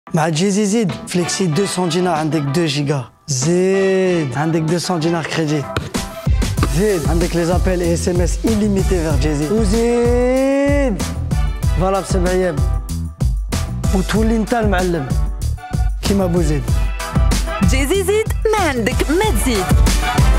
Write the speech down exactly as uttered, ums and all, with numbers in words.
مع جيزي زيد فليكسي مئتين دينار عندك اثنين جيجا. زيد عندك مئتين دينار كريديت. زيد عندك لي زابيل اي اس ام اس illimité فيغ جيزي. وزيد فالاب سبع ايام وتولي انت المعلم كيما بوزيد. جيزي زيد ما عندك ما تزيد.